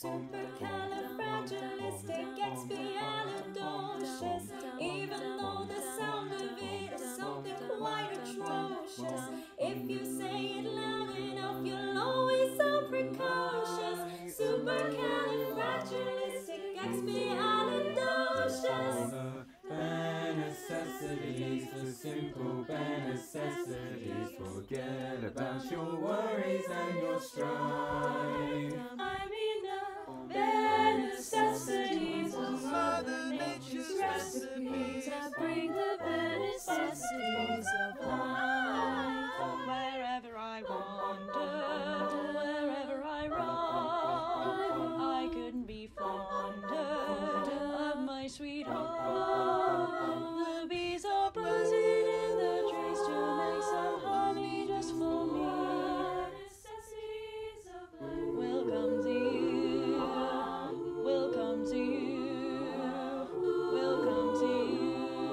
supercalifragilisticexpialidocious. Even though the sound of it is something quite atrocious, if you say it loud enough, you'll always sound precocious. Supercalifragilisticexpialidocious. Bare necessities, the simple bare necessities. Forget about your worries and your strife. I mean the bare necessities of Mother Nature's recipes. I bring the bare necessities of life. Wherever I wander, wherever I roam, I couldn't be fonder of my sweetheart. The bees are buzzing in the trees to make some honey just for me. Welcome to you, welcome to you, welcome to you.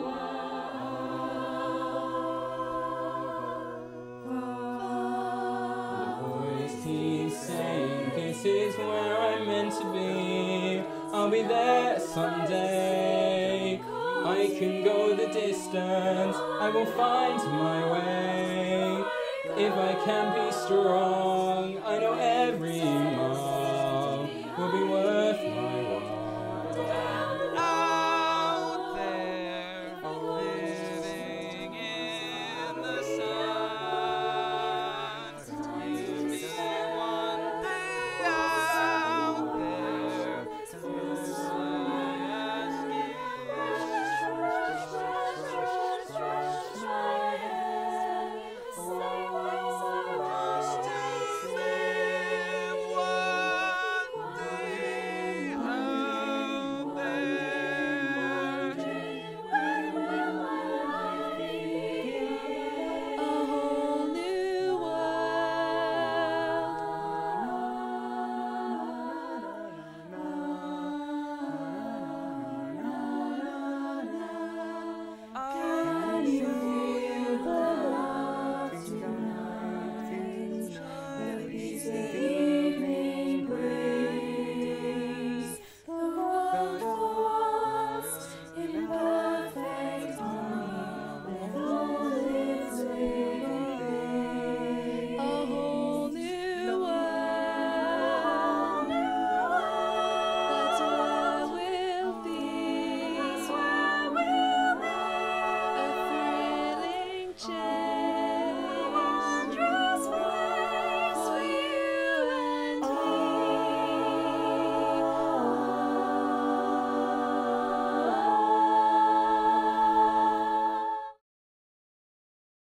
The voice keeps saying, this is where I'm meant to be. I'll be there someday. I can go the distance, I will find my way. If I can be strong, I know every mile will be worth my while.